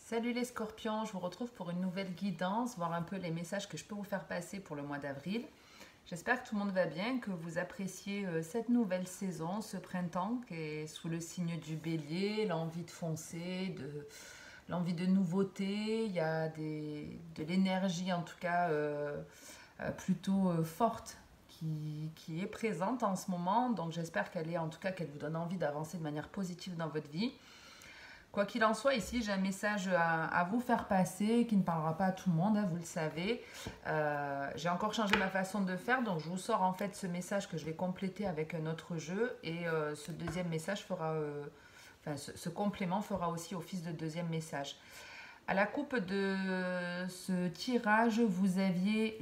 Salut les scorpions, je vous retrouve pour une nouvelle guidance, voir un peu les messages que je peux vous faire passer pour le mois d'avril. J'espère que tout le monde va bien, que vous appréciez cette nouvelle saison, ce printemps qui est sous le signe du bélier, l'envie de foncer, l'envie de nouveauté, il y a de l'énergie en tout cas plutôt forte qui est présente en ce moment, donc j'espère qu'elle est en tout cas qu'elle vous donne envie d'avancer de manière positive dans votre vie. Quoi qu'il en soit, ici j'ai un message à vous faire passer qui ne parlera pas à tout le monde, hein, vous le savez. J'ai encore changé ma façon de faire, donc je vous sors en fait ce message que je vais compléter avec un autre jeu et ce deuxième message fera, enfin ce complément fera aussi office de deuxième message. À la coupe de ce tirage, vous aviez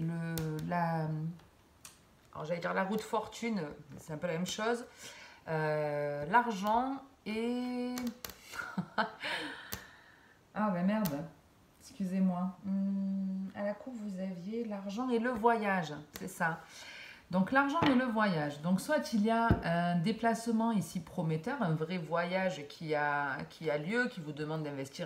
alors j'allais dire la roue de fortune, c'est un peu la même chose, l'argent et ah ben merde, excusez-moi. À la coupe, vous aviez l'argent et le voyage, c'est ça. Donc l'argent et le voyage. Donc soit il y a un déplacement ici prometteur, un vrai voyage qui a lieu, qui vous demande d'investir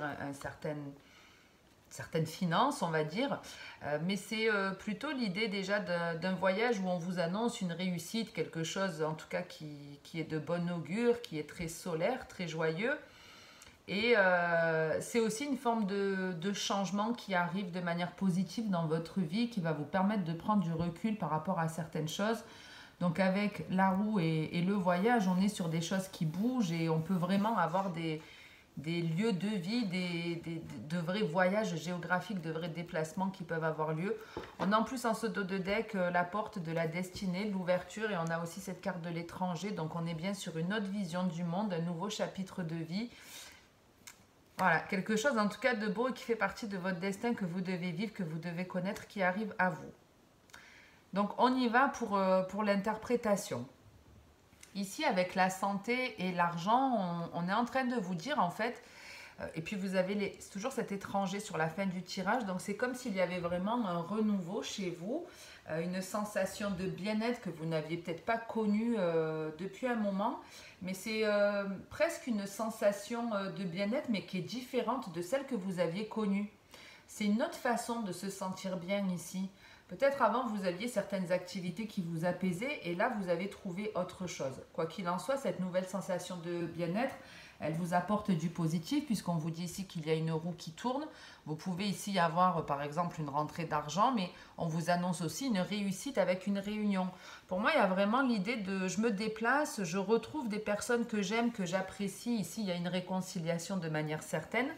certaines finances, on va dire. Mais c'est plutôt l'idée déjà d'un voyage où on vous annonce une réussite, quelque chose en tout cas qui est de bon augure, qui est très solaire, très joyeux. Et c'est aussi une forme de changement qui arrive de manière positive dans votre vie, qui va vous permettre de prendre du recul par rapport à certaines choses. Donc avec la roue et le voyage, on est sur des choses qui bougent et on peut vraiment avoir des lieux de vie, de vrais voyages géographiques, de vrais déplacements qui peuvent avoir lieu. On a en plus en ce dos de deck la porte de la destinée, l'ouverture, et on a aussi cette carte de l'étranger. Donc on est bien sur une autre vision du monde, un nouveau chapitre de vie. Voilà, quelque chose en tout cas de beau et qui fait partie de votre destin que vous devez vivre, que vous devez connaître, qui arrive à vous. Donc on y va pour l'interprétation. Ici avec la santé et l'argent, on est en train de vous dire en fait, et puis vous avez toujours cet étranger sur la fin du tirage, donc c'est comme s'il y avait vraiment un renouveau chez vous, une sensation de bien-être que vous n'aviez peut-être pas connue depuis un moment, mais c'est presque une sensation de bien-être, mais qui est différente de celle que vous aviez connue. C'est une autre façon de se sentir bien ici. Peut-être avant, vous aviez certaines activités qui vous apaisaient et là, vous avez trouvé autre chose. Quoi qu'il en soit, cette nouvelle sensation de bien-être, elle vous apporte du positif puisqu'on vous dit ici qu'il y a une roue qui tourne. Vous pouvez ici avoir par exemple une rentrée d'argent, mais on vous annonce aussi une réussite avec une réunion. Pour moi, il y a vraiment l'idée de je me déplace, je retrouve des personnes que j'aime, que j'apprécie. Ici, il y a une réconciliation de manière certaine.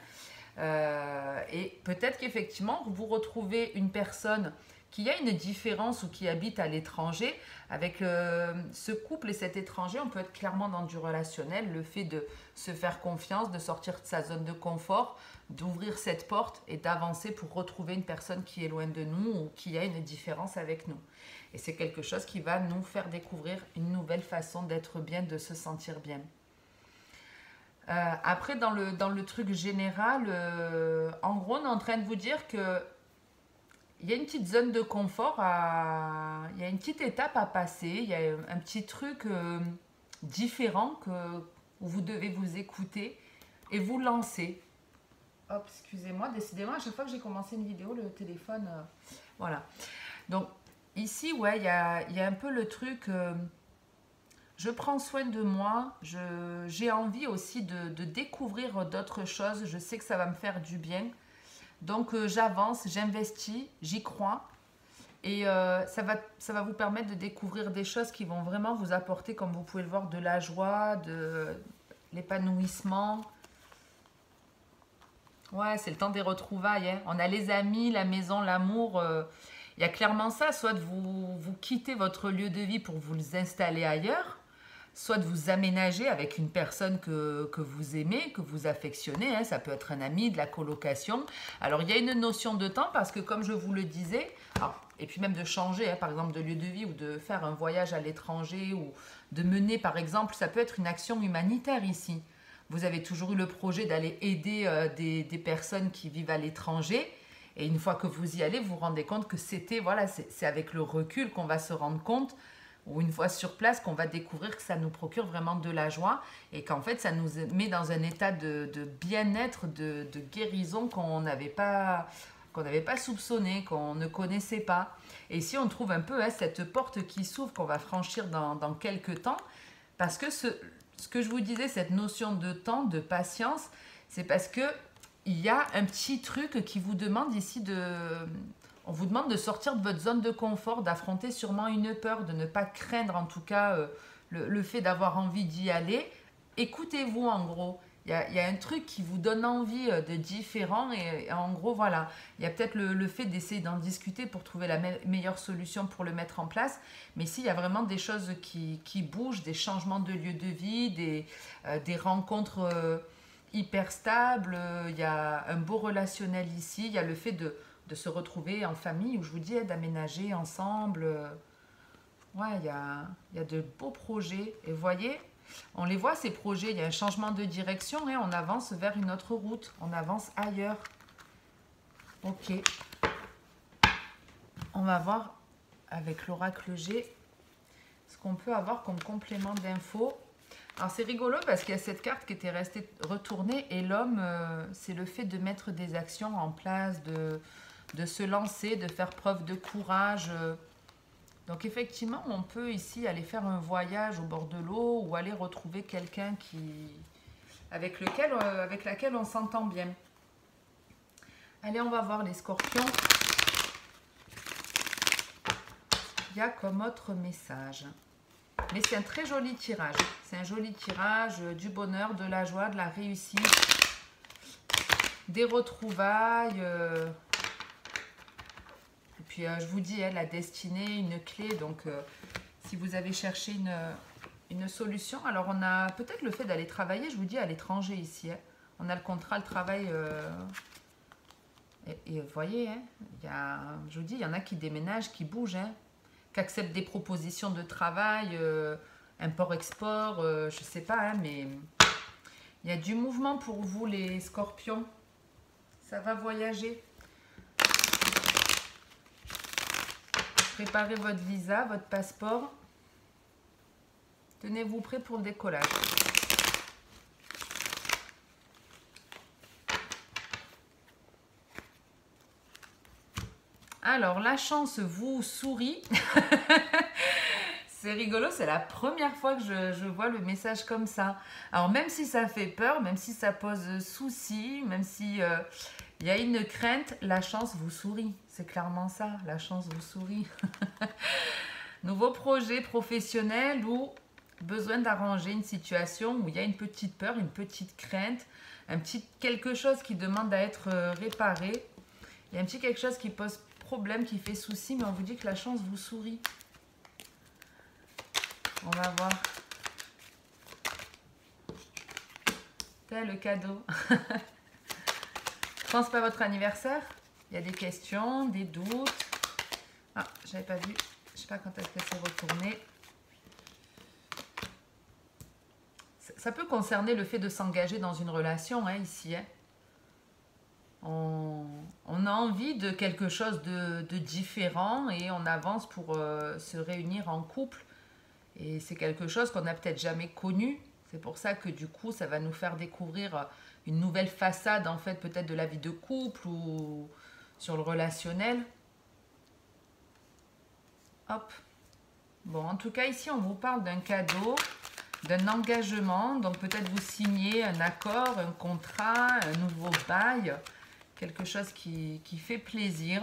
Et peut-être qu'effectivement, vous retrouvez une personne qui a une différence ou qui habite à l'étranger. Avec ce couple et cet étranger, on peut être clairement dans du relationnel, le fait de se faire confiance, de sortir de sa zone de confort, d'ouvrir cette porte et d'avancer pour retrouver une personne qui est loin de nous ou qui a une différence avec nous. Et c'est quelque chose qui va nous faire découvrir une nouvelle façon d'être bien, de se sentir bien. Après, dans le truc général, en gros, on est en train de vous dire que il y a une petite zone de confort, il y a une petite étape à passer, il y a un petit truc différent où vous devez vous écouter et vous lancer. Hop, excusez-moi, décidément, à chaque fois que j'ai commencé une vidéo, le téléphone... voilà. Donc, ici, ouais, il y a un peu le truc... je prends soin de moi, j'ai envie aussi de découvrir d'autres choses, je sais que ça va me faire du bien. Donc j'avance, j'investis, j'y crois et ça va vous permettre de découvrir des choses qui vont vraiment vous apporter, comme vous pouvez le voir, de la joie, de l'épanouissement. Ouais, c'est le temps des retrouvailles, hein. On a les amis, la maison, l'amour. Il y a clairement ça, soit de vous quitter votre lieu de vie pour vous installer ailleurs, soit de vous aménager avec une personne que vous aimez, que vous affectionnez, hein. Ça peut être un ami, de la colocation. Alors il y a une notion de temps parce que comme je vous le disais, et puis même de changer, hein, par exemple de lieu de vie ou de faire un voyage à l'étranger ou de mener par exemple, ça peut être une action humanitaire ici. Vous avez toujours eu le projet d'aller aider des personnes qui vivent à l'étranger. Et une fois que vous y allez, vous vous rendez compte que c'était, voilà, c'est avec le recul qu'on va se rendre compte ou une fois sur place qu'on va découvrir que ça nous procure vraiment de la joie et qu'en fait ça nous met dans un état de bien-être, de guérison qu'on n'avait pas soupçonné, qu'on ne connaissait pas. Et ici on trouve un peu cette porte qui s'ouvre qu'on va franchir dans quelques temps parce que ce que je vous disais, cette notion de temps, de patience, c'est parce que il y a un petit truc qui vous demande ici on vous demande de sortir de votre zone de confort, d'affronter sûrement une peur, de ne pas craindre en tout cas le fait d'avoir envie d'y aller. Écoutez-vous en gros. Il y a un truc qui vous donne envie de différent et en gros voilà, il y a peut-être le fait d'essayer d'en discuter pour trouver la meilleure solution pour le mettre en place. Mais ici, il y a vraiment des choses qui bougent, des changements de lieu de vie, des rencontres hyper stables. Il y a un beau relationnel ici. Il y a le fait de se retrouver en famille, où je vous dis d'aménager ensemble. Ouais, il y a de beaux projets. Et vous voyez, on les voit ces projets, il y a un changement de direction et on avance vers une autre route, on avance ailleurs. Ok. On va voir avec l'oracle G ce qu'on peut avoir comme complément d'infos. Alors c'est rigolo parce qu'il y a cette carte qui était restée retournée et l'homme, c'est le fait de mettre des actions en place, de se lancer, de faire preuve de courage. Donc effectivement, on peut ici aller faire un voyage au bord de l'eau ou aller retrouver quelqu'un avec laquelle on s'entend bien. Allez, on va voir les scorpions. Il y a comme autre message. Mais c'est un très joli tirage. C'est un joli tirage, du bonheur, de la joie, de la réussite, des retrouvailles. Et puis je vous dis, la destinée, une clé. Donc si vous avez cherché une solution, alors on a peut-être le fait d'aller travailler, je vous dis, à l'étranger ici. On a le contrat, le travail. Et vous voyez, je vous dis, il y en a qui déménagent, qui bougent, qui acceptent des propositions de travail, import-export, je ne sais pas, mais il y a du mouvement pour vous les scorpions. Ça va voyager. Préparez votre visa, votre passeport. Tenez-vous prêt pour le décollage. Alors, la chance vous sourit. C'est rigolo, c'est la première fois que je vois le message comme ça. Alors, même si ça fait peur, même si ça pose souci, même si y a une crainte, la chance vous sourit. C'est clairement ça, la chance vous sourit. Nouveau projet professionnel ou besoin d'arranger une situation où il y a une petite peur, une petite crainte, un petit quelque chose qui demande à être réparé. Il y a un petit quelque chose qui pose problème, qui fait souci, mais on vous dit que la chance vous sourit. On va voir. C'est le cadeau. Je pense pas votre anniversaire. Il y a des questions, des doutes. Ah, j'avais pas vu. Je sais pas quand est-ce qu'elle s'est retournée. Ça peut concerner le fait de s'engager dans une relation, ici. On a envie de quelque chose de différent et on avance pour se réunir en couple. Et c'est quelque chose qu'on n'a peut-être jamais connu. C'est pour ça que du coup, ça va nous faire découvrir une nouvelle façade, en fait, peut-être de la vie de couple ou sur le relationnel. Hop. Bon, en tout cas, ici, on vous parle d'un cadeau, d'un engagement. Donc, peut-être vous signez un accord, un contrat, un nouveau bail. Quelque chose qui fait plaisir.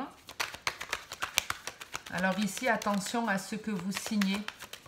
Alors ici, attention à ce que vous signez.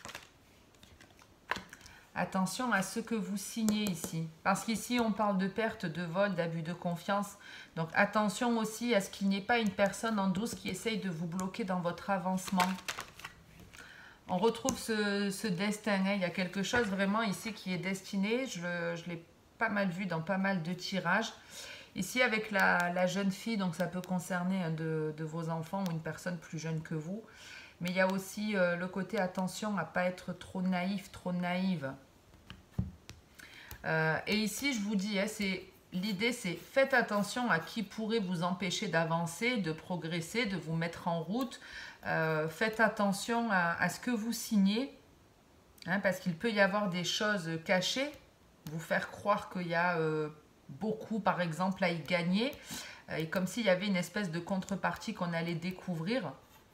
Attention à ce que vous signez ici. Parce qu'ici, on parle de perte, de vol, d'abus de confiance. Donc, attention aussi à ce qu'il n'y ait pas une personne en douce qui essaye de vous bloquer dans votre avancement. On retrouve ce destin. Il y a quelque chose vraiment ici qui est destiné. Je l'ai pas mal vu dans pas mal de tirages. Ici, avec la jeune fille, donc ça peut concerner un de vos enfants ou une personne plus jeune que vous. Mais il y a aussi le côté attention à ne pas être trop naïf, trop naïve. Et ici, je vous dis, c'est l'idée c'est faites attention à qui pourrait vous empêcher d'avancer, de progresser, de vous mettre en route. Faites attention à ce que vous signez, hein, parce qu'il peut y avoir des choses cachées, vous faire croire qu'il y a beaucoup par exemple à y gagner, et comme s'il y avait une espèce de contrepartie qu'on allait découvrir.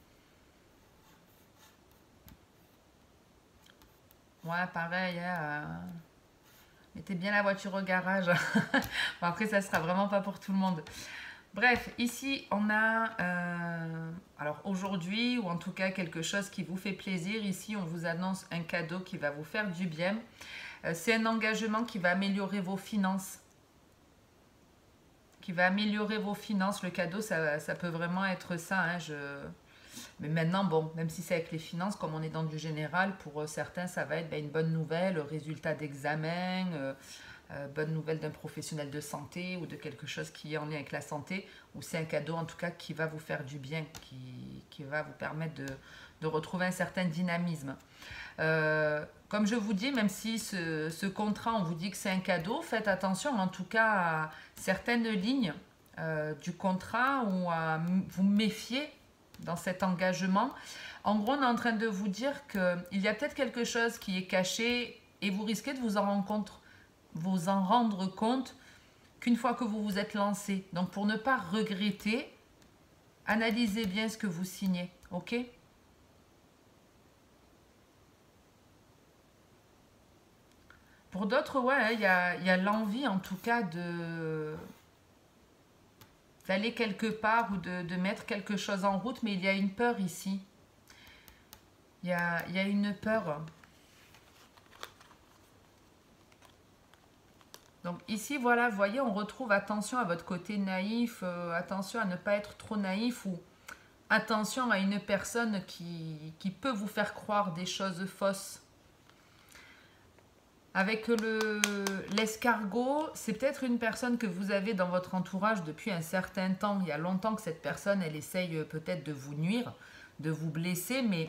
Ouais, pareil, hein, mettez bien la voiture au garage. Bon, après, ça sera vraiment pas pour tout le monde. Bref, ici, on a, alors aujourd'hui, ou en tout cas quelque chose qui vous fait plaisir. Ici, on vous annonce un cadeau qui va vous faire du bien. C'est un engagement qui va améliorer vos finances. Qui va améliorer vos finances. Le cadeau, ça peut vraiment être ça, hein, Mais maintenant, bon, même si c'est avec les finances, comme on est dans du général, pour certains, ça va être une bonne nouvelle, résultat d'examen, bonne nouvelle d'un professionnel de santé ou de quelque chose qui est en lien avec la santé, ou c'est un cadeau en tout cas qui va vous faire du bien, qui va vous permettre de retrouver un certain dynamisme. Comme je vous dis, même si ce contrat, on vous dit que c'est un cadeau, faites attention en tout cas à certaines lignes du contrat ou à vous méfier dans cet engagement. En gros, on est en train de vous dire qu'il y a peut-être quelque chose qui est caché et vous risquez de vous en rendre compte qu'une fois que vous vous êtes lancé. Donc, pour ne pas regretter, analysez bien ce que vous signez, ok ? Pour d'autres, ouais, il y a l'envie en tout cas d'aller quelque part ou de mettre quelque chose en route, mais il y a une peur ici. Il y a une peur. Donc ici, voilà, vous voyez, on retrouve attention à votre côté naïf, attention à ne pas être trop naïf ou attention à une personne qui peut vous faire croire des choses fausses. Avec l'escargot, c'est peut-être une personne que vous avez dans votre entourage depuis un certain temps. Il y a longtemps que cette personne, elle essaye peut-être de vous nuire, de vous blesser, mais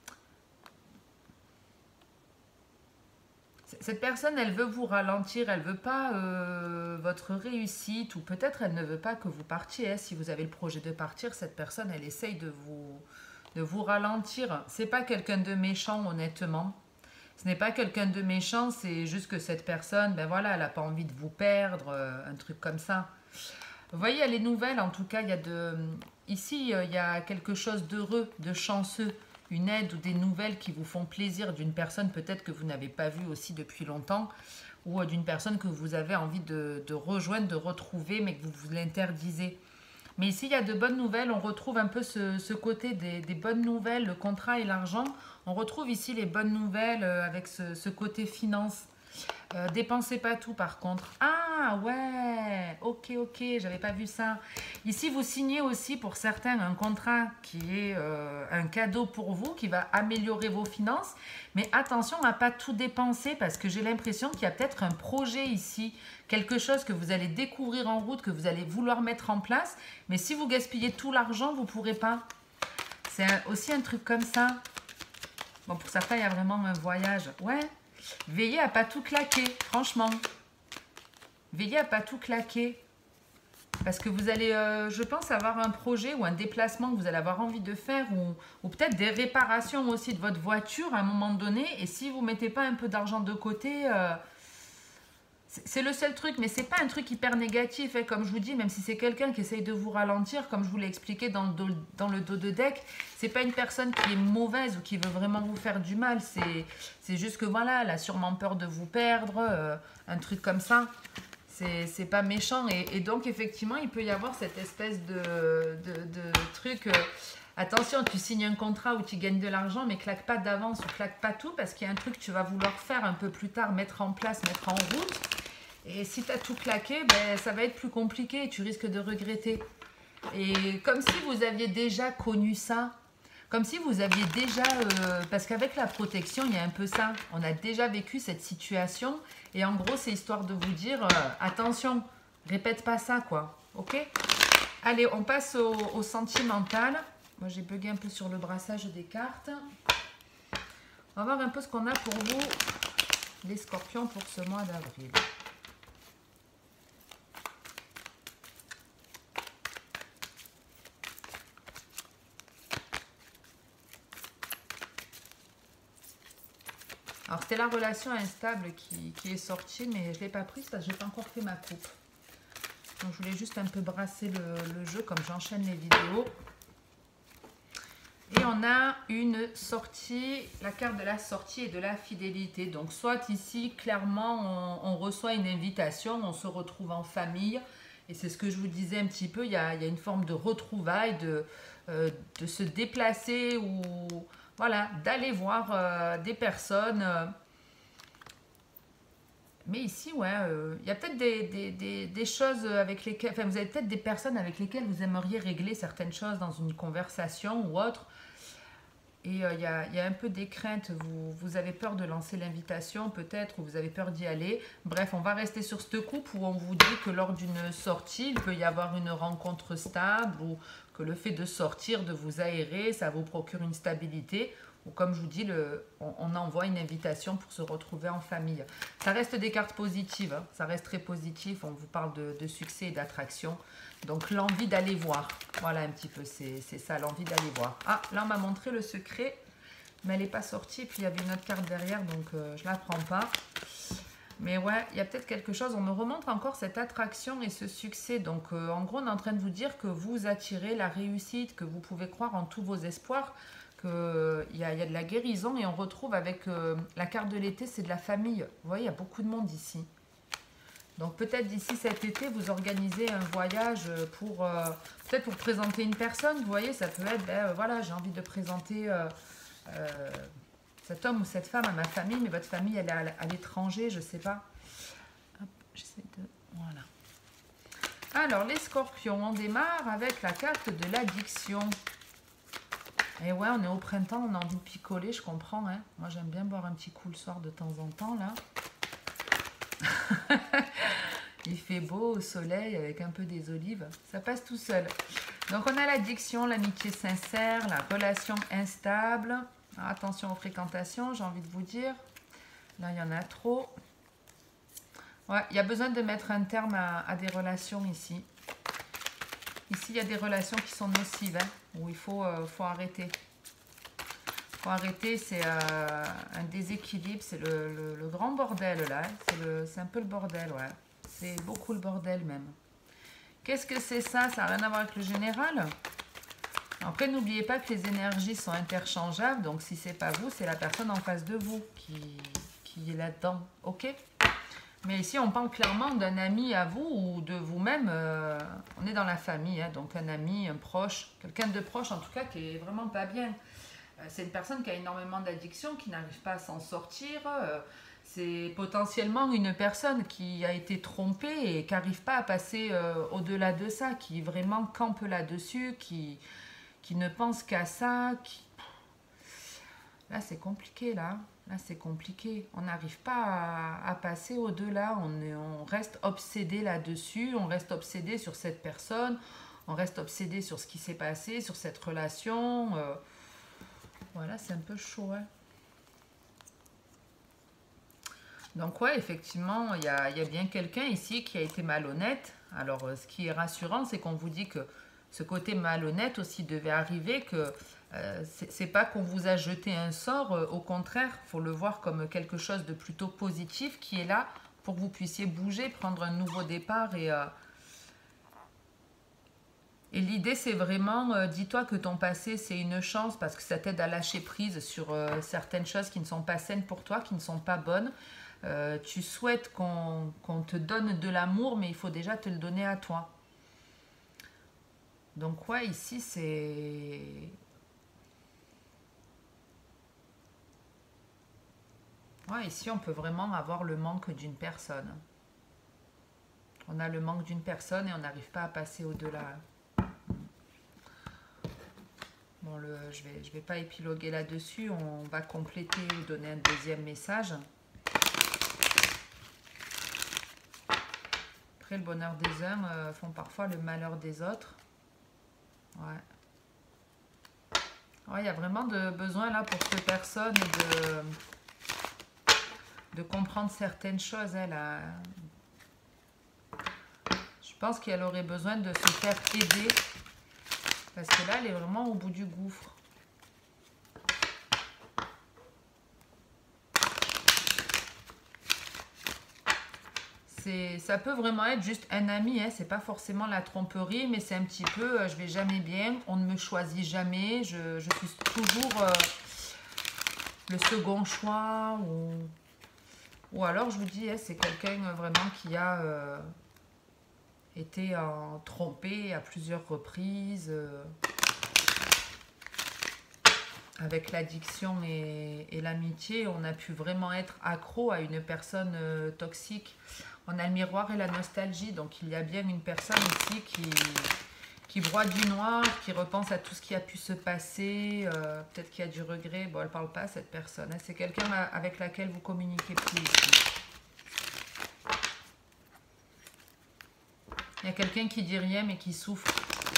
cette personne, elle veut vous ralentir, elle ne veut pas votre réussite, ou peut-être elle ne veut pas que vous partiez. Hein. Si vous avez le projet de partir, cette personne, elle essaye de vous ralentir. C'est pas quelqu'un de méchant, honnêtement. Ce n'est pas quelqu'un de méchant, c'est juste que cette personne, ben voilà, elle n'a pas envie de vous perdre, un truc comme ça. Vous voyez, il y a les nouvelles, en tout cas, ici, il y a quelque chose d'heureux, de chanceux, une aide ou des nouvelles qui vous font plaisir d'une personne peut-être que vous n'avez pas vue aussi depuis longtemps, ou d'une personne que vous avez envie de rejoindre, de retrouver, mais que vous vous l'interdisez. Mais ici, il y a de bonnes nouvelles. On retrouve un peu ce côté des bonnes nouvelles, le contrat et l'argent. On retrouve ici les bonnes nouvelles avec ce côté finance. Dépensez pas tout par contre. Ah ouais, ok, j'avais pas vu ça. Ici, vous signez aussi pour certains un contrat qui est un cadeau pour vous, qui va améliorer vos finances. Mais attention à pas tout dépenser parce que j'ai l'impression qu'il y a peut-être un projet ici, quelque chose que vous allez découvrir en route, que vous allez vouloir mettre en place. Mais si vous gaspillez tout l'argent, vous ne pourrez pas. C'est aussi un truc comme ça. Bon, pour certains, il y a vraiment un voyage. Ouais. Veillez à pas tout claquer, franchement. Veillez à pas tout claquer. Parce que vous allez, je pense, avoir un projet ou un déplacement que vous allez avoir envie de faire ou peut-être des réparations aussi de votre voiture à un moment donné. Et si vous ne mettez pas un peu d'argent de côté, c'est le seul truc. Mais ce n'est pas un truc hyper négatif, hein, comme je vous dis, même si c'est quelqu'un qui essaye de vous ralentir, comme je vous l'ai expliqué dans le dos de deck, c'est pas une personne qui est mauvaise ou qui veut vraiment vous faire du mal. C'est juste que voilà, elle a sûrement peur de vous perdre, un truc comme ça. C'est pas méchant. Et donc, effectivement, il peut y avoir cette espèce de truc. Attention, tu signes un contrat où tu gagnes de l'argent, mais claque pas d'avance ou claque pas tout parce qu'il y a un truc que tu vas vouloir faire un peu plus tard, mettre en place, mettre en route. Et si tu as tout claqué, ben, ça va être plus compliqué et tu risques de regretter. Et comme si vous aviez déjà connu ça. Comme si vous aviez déjà... parce qu'avec la protection, il y a un peu ça. On a déjà vécu cette situation. Et en gros, c'est histoire de vous dire, attention, répète pas ça, quoi. Ok? Allez, on passe au sentimental. Moi, j'ai bugué un peu sur le brassage des cartes. On va voir un peu ce qu'on a pour vous, les scorpions, pour ce mois d'avril. Alors, c'était la relation instable qui est sortie, mais je ne l'ai pas prise parce que je n'ai pas encore fait ma coupe. Donc, je voulais juste un peu brasser le jeu comme j'enchaîne les vidéos. Et on a une sortie, la carte de la sortie et de la fidélité. Donc, soit ici, clairement, on reçoit une invitation, on se retrouve en famille. Et c'est ce que je vous disais un petit peu, il y a une forme de retrouvailles, de se déplacer ou voilà, d'aller voir des personnes. Mais ici, ouais, il y a peut-être des choses avec lesquelles, enfin, vous avez peut-être des personnes avec lesquelles vous aimeriez régler certaines choses dans une conversation ou autre. Et il y a un peu des craintes, vous avez peur de lancer l'invitation peut-être, ou vous avez peur d'y aller. Bref, on va rester sur cette coupe où on vous dit que lors d'une sortie, il peut y avoir une rencontre stable, ou que le fait de sortir, de vous aérer, ça vous procure une stabilité. Ou comme je vous dis, on envoie une invitation pour se retrouver en famille. Ça reste des cartes positives, hein, ça reste très positif, on vous parle de succès et d'attraction. Donc l'envie d'aller voir, voilà un petit peu, c'est ça, l'envie d'aller voir. Ah, là on m'a montré le secret, mais elle n'est pas sortie, puis il y avait une autre carte derrière, donc je ne la prends pas. Mais ouais, il y a peut-être quelque chose, on me remontre encore cette attraction et ce succès. Donc en gros, on est en train de vous dire que vous attirez la réussite, que vous pouvez croire en tous vos espoirs, qu'il y a de la guérison. Et on retrouve avec la carte de l'été, c'est de la famille. Vous voyez, il y a beaucoup de monde ici. Donc peut-être d'ici cet été, vous organisez un voyage pour peut-être pour présenter une personne. Vous voyez, ça peut être, ben, voilà, j'ai envie de présenter cet homme ou cette femme à ma famille, mais votre famille, elle est à l'étranger, je ne sais pas. Hop, j'essaie de... Voilà. Alors, les scorpions, on démarre avec la carte de l'addiction. Et ouais, on est au printemps, on a envie de picoler, je comprends. Hein. Moi, j'aime bien boire un petit coup le soir de temps en temps, là. Il fait beau au soleil avec un peu des olives, ça passe tout seul. Donc on a l'addiction, l'amitié sincère, la relation instable. Alors, attention aux fréquentations, j'ai envie de vous dire. Là il y en a trop. Ouais, il y a besoin de mettre un terme à des relations ici. Ici il y a des relations qui sont nocives, hein, où il faut arrêter. Faut arrêter, c'est un déséquilibre, c'est le grand bordel là, c'est un peu le bordel, ouais. C'est beaucoup le bordel même. Qu'est-ce que c'est ça? Ça n'a rien à voir avec le général. Après, n'oubliez pas que les énergies sont interchangeables, donc si c'est pas vous, c'est la personne en face de vous qui est là-dedans, ok? Mais ici, on parle clairement d'un ami à vous ou de vous-même. On est dans la famille, hein, donc un ami, un proche, quelqu'un de proche en tout cas qui est vraiment pas bien. C'est une personne qui a énormément d'addiction, qui n'arrive pas à s'en sortir. C'est potentiellement une personne qui a été trompée et qui n'arrive pas à passer au-delà de ça, qui vraiment campe là-dessus, qui ne pense qu'à ça. Là, c'est compliqué, là. Là, c'est compliqué. On n'arrive pas à passer au-delà. On reste obsédé là-dessus. On reste obsédé sur cette personne. On reste obsédé sur ce qui s'est passé, sur cette relation. Voilà, c'est un peu chaud. Hein. Donc, ouais, effectivement, il y a bien quelqu'un ici qui a été malhonnête. Alors, ce qui est rassurant, c'est qu'on vous dit que ce côté malhonnête aussi devait arriver, que c'est pas qu'on vous a jeté un sort, au contraire, il faut le voir comme quelque chose de plutôt positif qui est là pour que vous puissiez bouger, prendre un nouveau départ et l'idée, c'est vraiment, dis-toi que ton passé, c'est une chance parce que ça t'aide à lâcher prise sur certaines choses qui ne sont pas saines pour toi, qui ne sont pas bonnes. Tu souhaites qu'on te donne de l'amour, mais il faut déjà te le donner à toi. Donc, ouais, ici, c'est... Ouais, ici, on peut vraiment avoir le manque d'une personne. On a le manque d'une personne et on n'arrive pas à passer au-delà. Bon, je vais pas épiloguer là-dessus, on va compléter ou donner un deuxième message. Après, le bonheur des uns font parfois le malheur des autres. Ouais. Ouais, il y a vraiment besoin là pour cette personne de comprendre certaines choses. Elle a... Je pense qu'elle aurait besoin de se faire aider. Parce que là, elle est vraiment au bout du gouffre. ça peut vraiment être juste un ami, hein. C'est pas forcément la tromperie, mais c'est un petit peu, je vais jamais bien, on ne me choisit jamais, je suis toujours le second choix, ou alors je vous dis, hein, c'est quelqu'un vraiment qui a été trompé à plusieurs reprises. Avec l'addiction et l'amitié, on a pu vraiment être accro à une personne toxique. On a le miroir et la nostalgie, donc il y a bien une personne ici qui broie du noir, qui repense à tout ce qui a pu se passer, peut-être qu'il y a du regret. Bon, elle ne parle pas, cette personne, hein. C'est quelqu'un avec laquelle vous communiquez plus ici. Il y a quelqu'un qui dit rien mais qui souffre.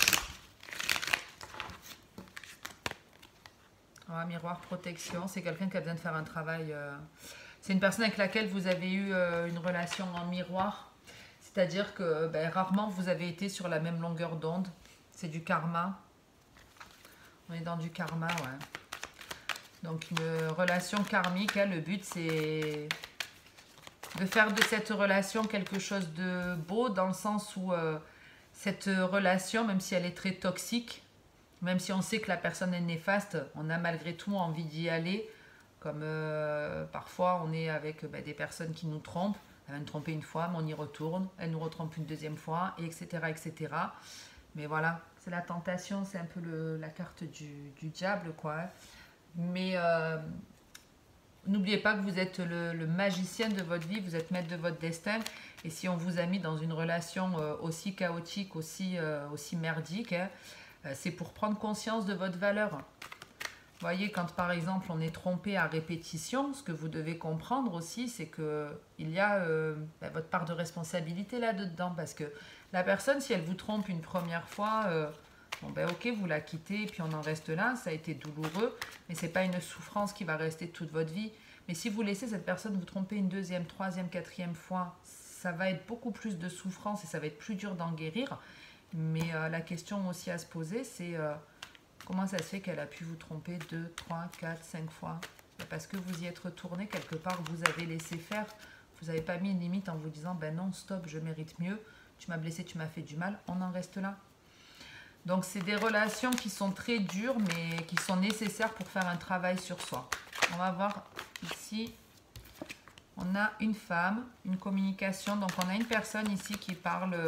Ah, miroir, protection, c'est quelqu'un qui a besoin de faire un travail. C'est une personne avec laquelle vous avez eu une relation en miroir. C'est-à-dire que rarement vous avez été sur la même longueur d'onde. C'est du karma. On est dans du karma, ouais. Donc une relation karmique, hein, le but c'est de faire de cette relation quelque chose de beau, dans le sens où cette relation, même si elle est très toxique, même si on sait que la personne est néfaste, on a malgré tout envie d'y aller. Comme parfois on est avec des personnes qui nous trompent. Elle va nous tromper une fois, mais on y retourne. Elle nous retrompe une deuxième fois, et etc. etc. Mais voilà, c'est la tentation, c'est un peu la carte du diable, quoi. Mais n'oubliez pas que vous êtes le magicien de votre vie, vous êtes maître de votre destin. Et si on vous a mis dans une relation aussi chaotique, aussi merdique, hein, c'est pour prendre conscience de votre valeur. Vous voyez, quand par exemple on est trompé à répétition, ce que vous devez comprendre aussi, c'est qu'il y a votre part de responsabilité là-dedans. Parce que la personne, si elle vous trompe une première fois, ok, vous la quittez et puis on en reste là, ça a été douloureux, mais ce n'est pas une souffrance qui va rester toute votre vie. Mais si vous laissez cette personne vous tromper une deuxième, troisième, quatrième fois, ça va être beaucoup plus de souffrance et ça va être plus dur d'en guérir. Mais la question aussi à se poser, c'est comment ça se fait qu'elle a pu vous tromper 2, 3, 4, 5 fois? Parce que vous y êtes retourné quelque part, vous avez laissé faire, vous n'avez pas mis une limite en vous disant ben non, stop, je mérite mieux, tu m'as blessé, tu m'as fait du mal, on en reste là. Donc c'est des relations qui sont très dures mais qui sont nécessaires pour faire un travail sur soi. On va voir ici, on a une femme, une communication, donc on a une personne ici qui parle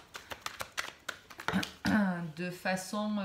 de façon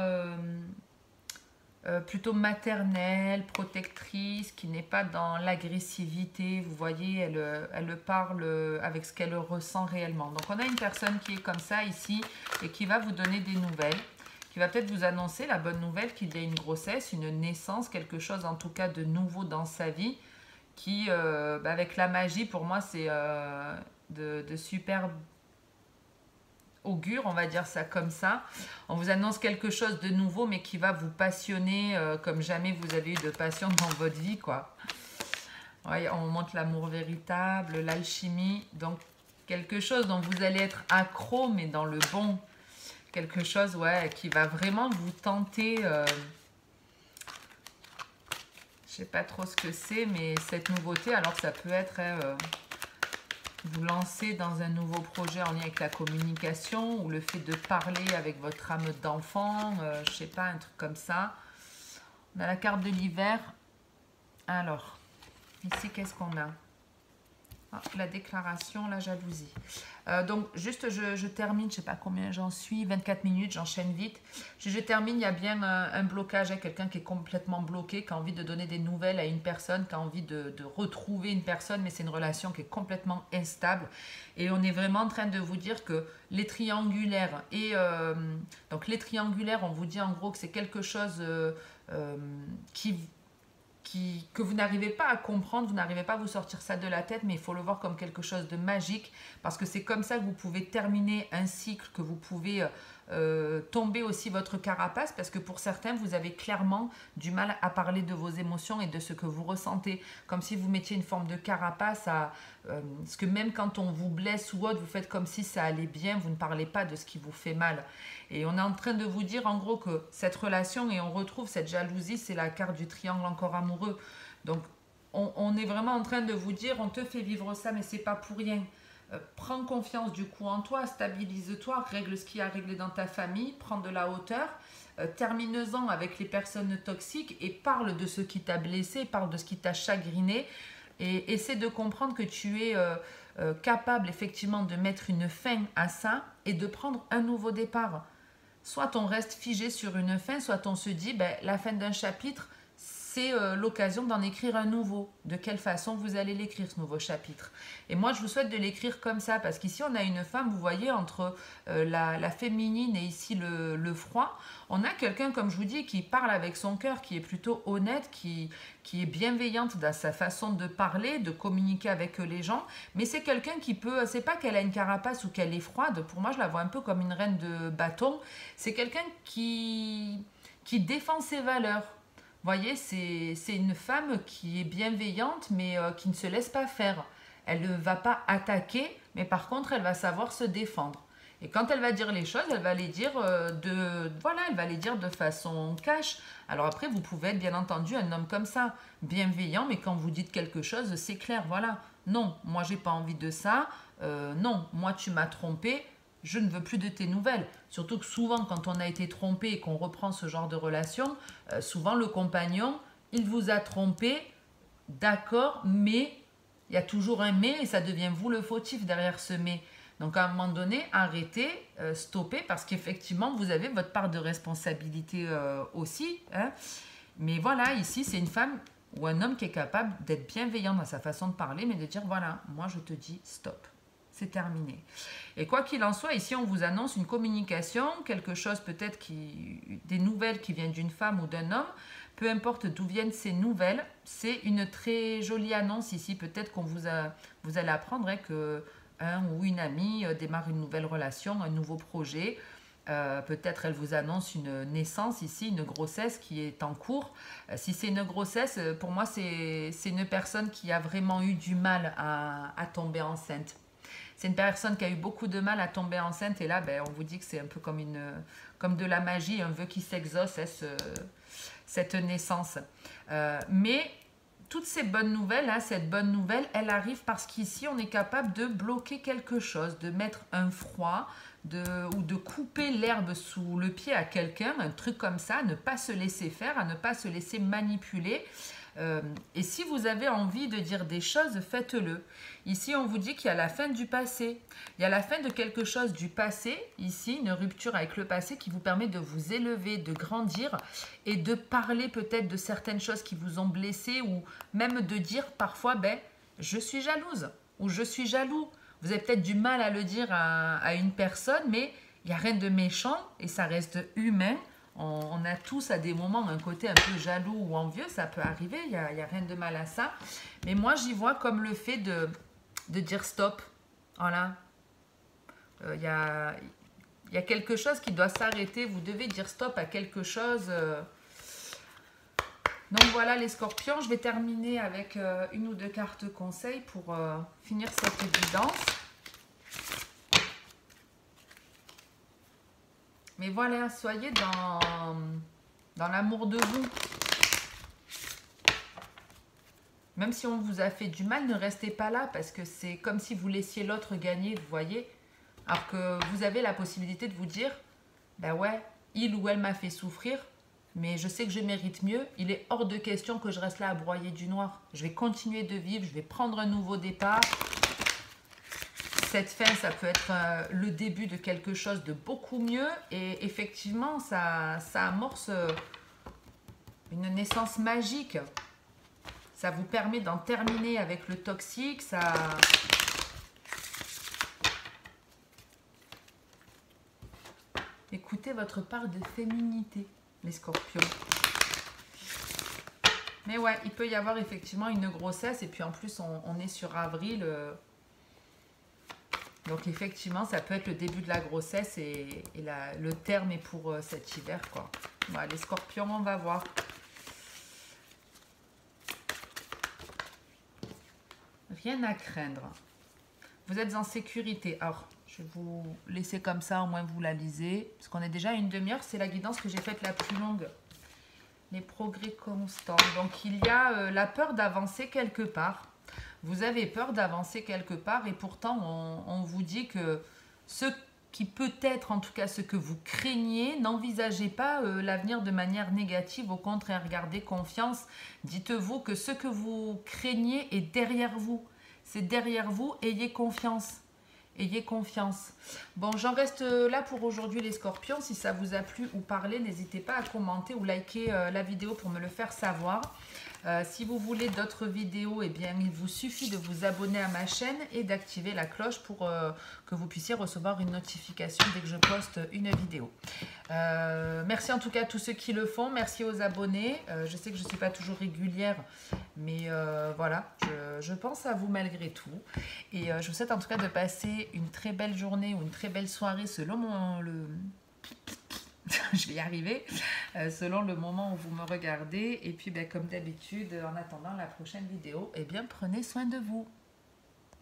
plutôt maternelle, protectrice, qui n'est pas dans l'agressivité. Vous voyez, elle parle avec ce qu'elle ressent réellement. Donc on a une personne qui est comme ça ici et qui va vous donner des nouvelles, qui va peut-être vous annoncer la bonne nouvelle qu'il y a une grossesse, une naissance, quelque chose en tout cas de nouveau dans sa vie, qui, avec la magie, pour moi, c'est de super augure, on va dire ça comme ça. On vous annonce quelque chose de nouveau, mais qui va vous passionner comme jamais vous avez eu de passion dans votre vie, quoi. Ouais, on montre l'amour véritable, l'alchimie, donc quelque chose dont vous allez être accro, mais dans le bon. Quelque chose, ouais, qui va vraiment vous tenter. Je sais pas trop ce que c'est, mais cette nouveauté, alors ça peut être vous lancer dans un nouveau projet en lien avec la communication ou le fait de parler avec votre âme d'enfant, je sais pas, un truc comme ça. On a la carte de l'hiver. Alors, ici, qu'est-ce qu'on a? La déclaration, la jalousie. Donc, juste, je termine, je sais pas combien j'en suis, 24 minutes, j'enchaîne vite. Je termine, il y a bien un blocage, quelqu'un qui est complètement bloqué, qui a envie de donner des nouvelles à une personne, qui a envie de retrouver une personne, mais c'est une relation qui est complètement instable. Et on est vraiment en train de vous dire que les triangulaires, donc les triangulaires, on vous dit en gros que c'est quelque chose que vous n'arrivez pas à comprendre, vous n'arrivez pas à vous sortir ça de la tête, mais il faut le voir comme quelque chose de magique, parce que c'est comme ça que vous pouvez terminer un cycle, que vous pouvez tomber aussi votre carapace, parce que pour certains, vous avez clairement du mal à parler de vos émotions et de ce que vous ressentez, comme si vous mettiez une forme de carapace à... parce que même quand on vous blesse ou autre, vous faites comme si ça allait bien, vous ne parlez pas de ce qui vous fait mal. Et on est en train de vous dire en gros que cette relation, et on retrouve cette jalousie, c'est la carte du triangle encore amoureux. Donc on est vraiment en train de vous dire, on te fait vivre ça, mais c'est pas pour rien. Prends confiance du coup en toi, stabilise-toi, règle ce qu'il y a à régler dans ta famille, prends de la hauteur, termine-en avec les personnes toxiques et parle de ce qui t'a blessé, parle de ce qui t'a chagriné et essaie de comprendre que tu es capable effectivement de mettre une fin à ça et de prendre un nouveau départ. Soit on reste figé sur une fin, soit on se dit ben, la fin d'un chapitre, c'est l'occasion d'en écrire un nouveau. De quelle façon vous allez l'écrire, ce nouveau chapitre? Et moi, je vous souhaite de l'écrire comme ça, parce qu'ici, on a une femme, vous voyez, entre la féminine et ici le froid. On a quelqu'un, comme je vous dis, qui parle avec son cœur, qui est plutôt honnête, qui est bienveillante dans sa façon de parler, de communiquer avec les gens. Mais c'est quelqu'un qui peut, c'est pas qu'elle a une carapace ou qu'elle est froide. Pour moi, je la vois un peu comme une reine de bâton. C'est quelqu'un qui défend ses valeurs. Vous voyez, c'est une femme qui est bienveillante, mais qui ne se laisse pas faire. Elle ne va pas attaquer, mais par contre, elle va savoir se défendre. Et quand elle va dire les choses, elle va les dire elle va les dire de façon cash. Alors après, vous pouvez être bien entendu un homme comme ça, bienveillant, mais quand vous dites quelque chose, c'est clair, voilà. Non, moi j'ai pas envie de ça. Non, moi tu m'as trompé. Je ne veux plus de tes nouvelles. Surtout que souvent, quand on a été trompé et qu'on reprend ce genre de relation, souvent le compagnon, il vous a trompé, d'accord, mais il y a toujours un mais et ça devient vous le fautif derrière ce mais. Donc à un moment donné, arrêtez, stoppez, parce qu'effectivement, vous avez votre part de responsabilité aussi. Hein. Mais voilà, ici, c'est une femme ou un homme qui est capable d'être bienveillant dans sa façon de parler, mais de dire, voilà, moi je te dis stop. C'est terminé. Et quoi qu'il en soit, ici on vous annonce une communication, quelque chose peut-être des nouvelles qui viennent d'une femme ou d'un homme, peu importe d'où viennent ces nouvelles, c'est une très jolie annonce ici. Peut-être vous allez apprendre que un ou une amie démarre une nouvelle relation, un nouveau projet. Peut-être elle vous annonce une naissance ici, une grossesse qui est en cours. Si c'est une grossesse, pour moi c'est une personne qui a vraiment eu du mal à tomber enceinte. C'est une personne qui a eu beaucoup de mal à tomber enceinte et là, ben, on vous dit que c'est un peu comme de la magie, un vœu qui s'exauce, cette naissance. Mais toutes ces bonnes nouvelles, hein, cette bonne nouvelle, elle arrive parce qu'ici, on est capable de bloquer quelque chose, de mettre un froid ou de couper l'herbe sous le pied à quelqu'un, un truc comme ça, à ne pas se laisser faire, à ne pas se laisser manipuler. Et si vous avez envie de dire des choses, faites-le. Ici, on vous dit qu'il y a la fin du passé. Il y a la fin de quelque chose du passé, ici, une rupture avec le passé qui vous permet de vous élever, de grandir et de parler peut-être de certaines choses qui vous ont blessé ou même de dire parfois, ben, je suis jalouse ou je suis jaloux. Vous avez peut-être du mal à le dire à une personne, mais il n'y a rien de méchant et ça reste humain. On a tous à des moments un côté un peu jaloux ou envieux, ça peut arriver, il n'y a rien de mal à ça. Mais moi, j'y vois comme le fait de dire stop. Voilà. Il y a quelque chose qui doit s'arrêter, vous devez dire stop à quelque chose. Donc voilà les scorpions, je vais terminer avec une ou deux cartes conseils pour finir cette évidence. Mais voilà, soyez dans l'amour de vous. Même si on vous a fait du mal, ne restez pas là parce que c'est comme si vous laissiez l'autre gagner, vous voyez. Alors que vous avez la possibilité de vous dire, ben ouais, il ou elle m'a fait souffrir, mais je sais que je mérite mieux. Il est hors de question que je reste là à broyer du noir. Je vais continuer de vivre, je vais prendre un nouveau départ. Cette fin, ça peut être le début de quelque chose de beaucoup mieux. Et effectivement, ça amorce une naissance magique. Ça vous permet d'en terminer avec le toxique. Écoutez votre part de féminité, les scorpions. Mais ouais, il peut y avoir effectivement une grossesse. Et puis en plus, on est sur avril. Donc effectivement, ça peut être le début de la grossesse et le terme est pour cet hiver, quoi. Voilà, les scorpions, on va voir. Rien à craindre. Vous êtes en sécurité. Alors, je vais vous laisser comme ça, au moins vous la lisez. Parce qu'on est déjà à une demi-heure, c'est la guidance que j'ai faite la plus longue. Les progrès constants. Donc, il y a la peur d'avancer quelque part. Vous avez peur d'avancer quelque part et pourtant on vous dit que ce qui peut être, en tout cas ce que vous craignez, n'envisagez pas l'avenir de manière négative, au contraire, gardez confiance. Dites-vous que ce que vous craignez est derrière vous. C'est derrière vous, ayez confiance. Ayez confiance. Bon, j'en reste là pour aujourd'hui les scorpions. Si ça vous a plu ou parlé, n'hésitez pas à commenter ou liker la vidéo pour me le faire savoir. Si vous voulez d'autres vidéos, eh bien, il vous suffit de vous abonner à ma chaîne et d'activer la cloche pour que vous puissiez recevoir une notification dès que je poste une vidéo. Merci en tout cas à tous ceux qui le font. Merci aux abonnés. Je sais que je ne suis pas toujours régulière, mais voilà, je pense à vous malgré tout. Et je vous souhaite en tout cas de passer une très belle journée ou une très belle soirée selon je vais y arriver, selon le moment où vous me regardez. Et puis, ben, comme d'habitude, en attendant la prochaine vidéo, eh bien, prenez soin de vous.